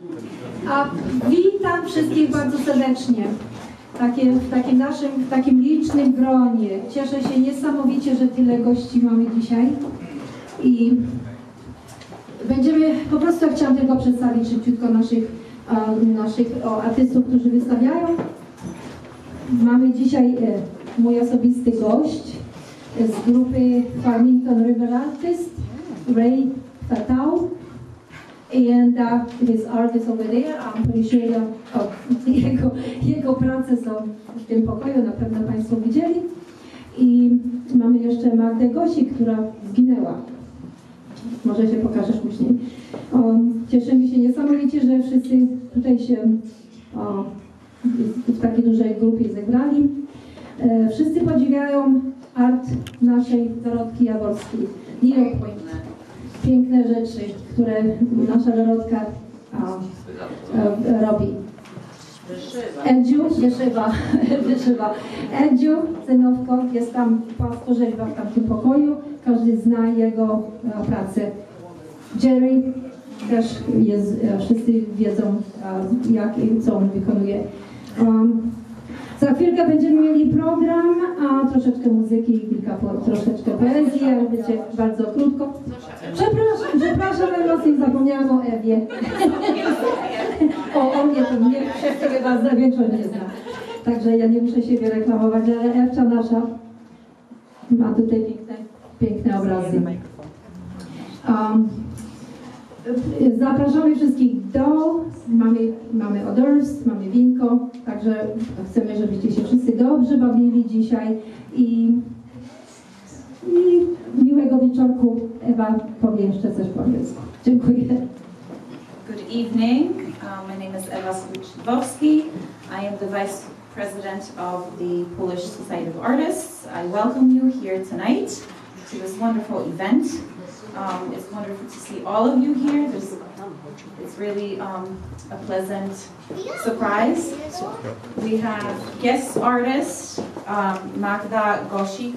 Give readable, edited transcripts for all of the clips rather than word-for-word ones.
A witam wszystkich bardzo serdecznie. W takim licznym gronie. Cieszę się niesamowicie, że tyle gości mamy dzisiaj. I po prostu chciałam tylko przedstawić szybciutko naszych artystów, którzy wystawiają. Mamy dzisiaj mój osobisty gość z grupy Farmington River Artist, Ray Tatau. And his art is over there. I'm pretty sure jego prace są w tym pokoju, na pewno Państwo widzieli. I mamy jeszcze Magdę Gosik, która zginęła. Może się pokażesz później. Cieszymy się niesamowicie, że wszyscy tutaj się w takiej dużej grupie zebrali. Wszyscy podziwiają art naszej Dorotki Jaworskiej. Piękne rzeczy, które nasza Dorotka robi. Wyszywa. Edziu, synowko, jest tam płaskorzeźba w tamtym pokoju. Każdy zna jego pracę. Jerry też jest, wszyscy wiedzą, co on wykonuje. Za chwilkę będziemy mieli program, a troszeczkę muzyki i troszeczkę poezji, ale będzie bardzo krótko. Przepraszam, najmocniej zapomniałam o Ewie. o mnie to nie, wszyscy chyba większość nie zna. Także ja nie muszę siebie reklamować, ale Ewcia nasza ma tutaj piękne obrazy. Zapraszamy wszystkich mamy hors d'oeuvres, mamy winko, także chcemy, żebyście się wszyscy dobrze bawili dzisiaj i miłego wieczorku. Ewa powie jeszcze coś po angielsku. Dziękuję. Good evening. My name is Ewa Sliwowski. I am the Vice President of the Polish Society of Artists. I welcome you here tonight to this wonderful event. It's wonderful to see all of you here. It's really a pleasant surprise. We have guest artist Magda Gosik,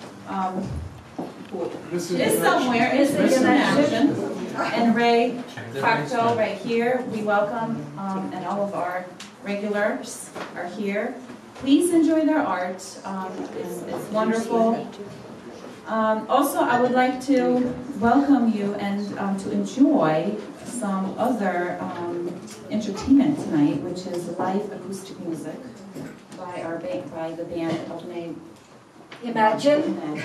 who is somewhere, is in action, and Ray Facto right here. We welcome, and all of our regulars are here. Please enjoy their art. It's wonderful. Also, I would like to welcome you and to enjoy some other entertainment tonight, which is live acoustic music by the band of name Imagine.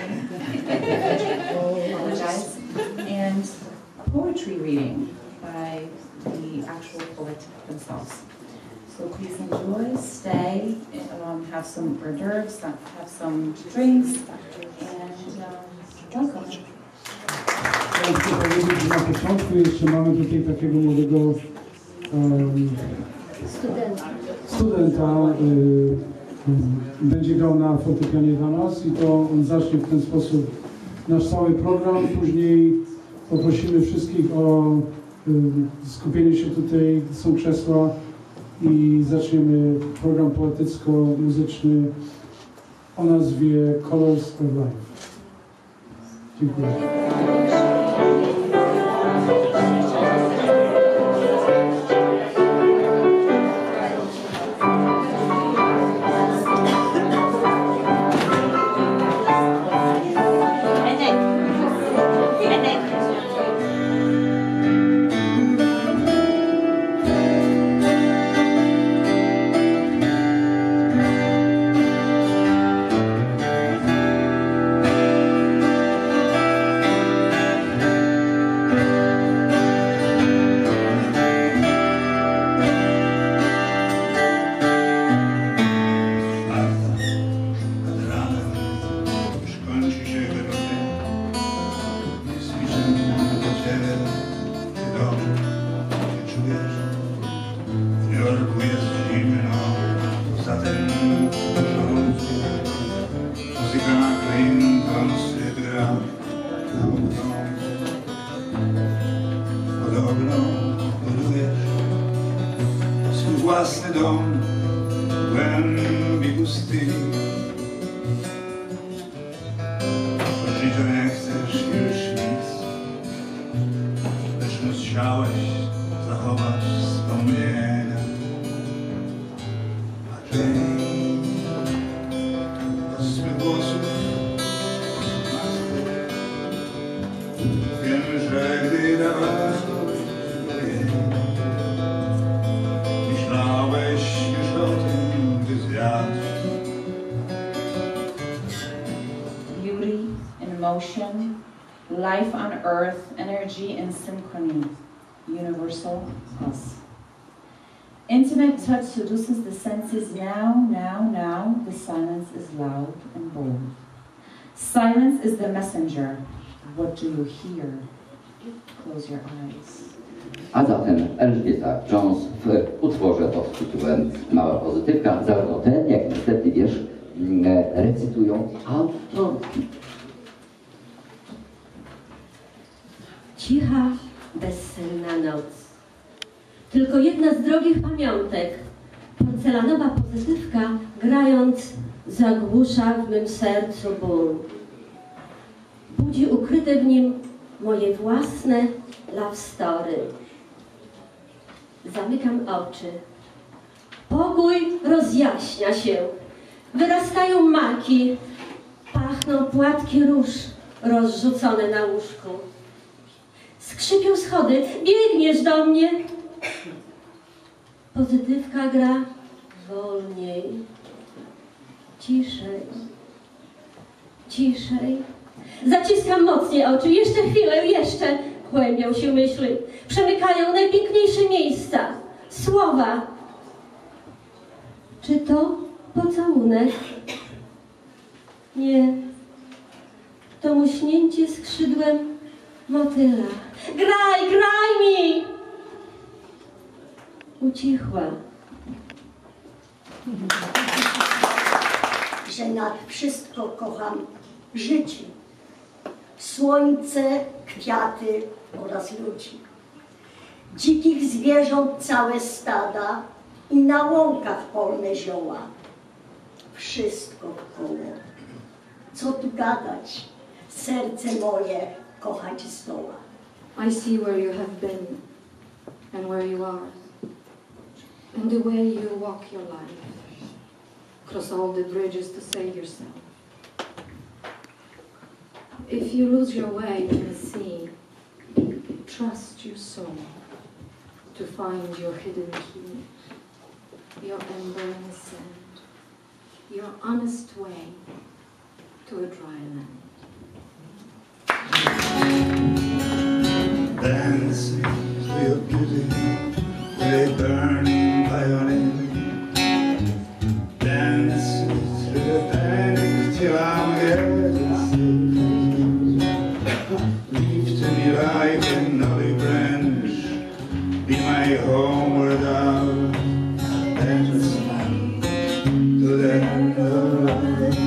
Apologize. And a poetry reading by the actual poet themselves. So please enjoy, stay, have some hors d'oeuvres, have some drinks, and welcome. Chcę powiedzieć, że na początku jeszcze mamy tutaj takiego młodego studenta. Będzie grał na fortepianie dla nas i to on zacznie w ten sposób nasz cały program. Później poprosimy wszystkich o skupienie się tutaj, są krzesła. I zaczniemy program poetycko-muzyczny o nazwie Colors of Life. Dziękuję. Własny dom w głębi pustyni. Choć że nie chcesz już nic, lecz musiałeś zachować swą emotion, life on earth, energy and synchrony, universal us. Intimate touch seduces the senses now, now, now. The silence is loud and bold. Silence is the messenger. What do you hear? Close your eyes. A zatem Elżbieta Jones w utworze pod tytułem Mała pozytywka, zarówno ten, jak i następny wiersz recytują autorki. Cicha, bezsenna noc. Tylko jedna z drogich pamiątek. Porcelanowa pozytywka, grając, zagłusza w mym sercu ból. Budzi ukryte w nim moje własne love story. Zamykam oczy. Pokój rozjaśnia się. Wyrastają maki. Pachną płatki róż rozrzucone na łóżku. Skrzypią schody. Biegniesz do mnie. Pozytywka gra wolniej. Ciszej. Ciszej. Zaciskam mocniej oczy. Jeszcze chwilę, jeszcze. Kłębią się myśli. Przemykają najpiękniejsze miejsca. Słowa. Czy to pocałunek? Nie. To muśnięcie skrzydłem motyla. Graj, graj mi! Ucichła. Że nad wszystko kocham życie, słońce, kwiaty oraz ludzi. Dzikich zwierząt całe stada i na łąkach polne zioła. Wszystko wkoło. Co tu gadać? Serce moje kochać zdoła. I see where you have been and where you are, and the way you walk your life, cross all the bridges to save yourself. If you lose your way in the sea, trust your soul to find your hidden key, your ember in the sand, your honest way to a dry land. Dancing to your beauty with a burning violin. Dancing through the panic till I'm getting leave to me like an olive branch, be my homeward out. Dancing to the end of life.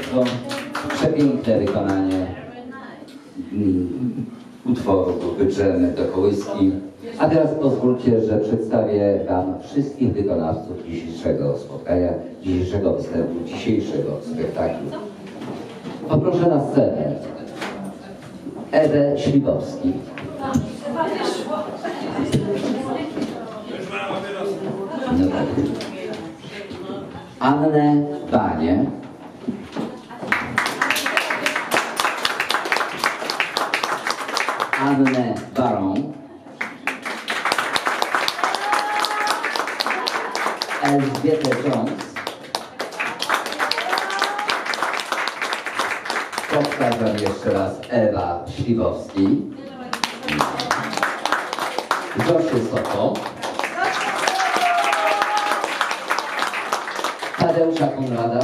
Państwo, przepiękne wykonanie utworu grupy Dżemy do kołyski. A teraz pozwólcie, że przedstawię Wam wszystkich wykonawców dzisiejszego spotkania, dzisiejszego występu, dzisiejszego spektaklu. Poproszę na scenę Ewę Sliwowski, Annę Banie, Annę Baron, Elżbietę Jones, powtarzam jeszcze raz, Ewa Sliwowski, Zofię Soto, Tadeusza Konrada,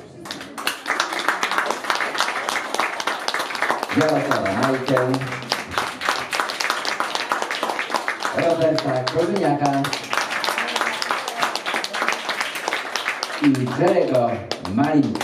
Malinkę, Roberta Kozyniaka i Jerego Malinkę.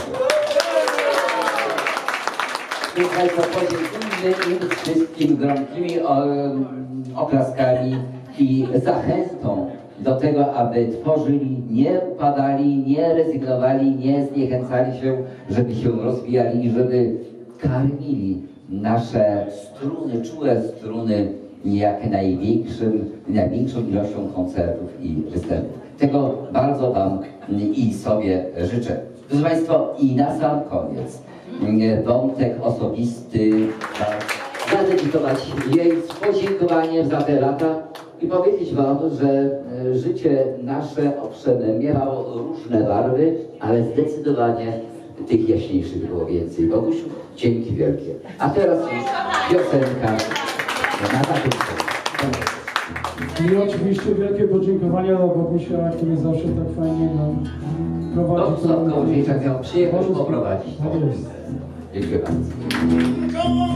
Państwo, podziękujmy im wszystkim gromkimi oklaskami i zachętą do tego, aby tworzyli, nie upadali, nie rezygnowali, nie zniechęcali się, żeby się rozwijali i żeby karmili nasze struny, czułe struny jak największą ilością koncertów i występów. Tego bardzo Wam i sobie życzę. Proszę Państwa, i na sam koniec wątek osobisty, zadedykować jej podziękowaniem za te lata i powiedzieć Wam, że życie nasze owszem miało różne barwy, ale zdecydowanie tych jaśniejszych było więcej. Bogusiu, dzięki wielkie. A teraz już piosenka na zakończenie. I oczywiście wielkie podziękowania dla Bogusia, który zawsze tak fajnie nam prowadzi. Koło dzieciak miał przyjemność poprowadzić. Dziękuję bardzo. Koło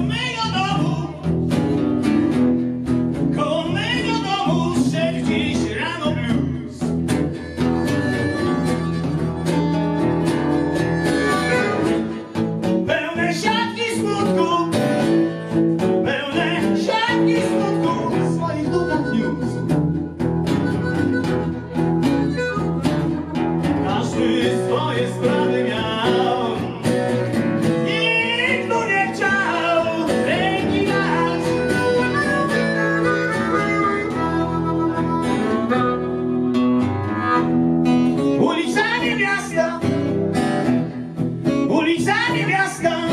mego domu szedł dziś rano blues. Pełne siatki smutku, w swoich dudach niósł. Każdy swoje sprawy miał. Nikt mu nie chciał ręki dać. Ulicami miasta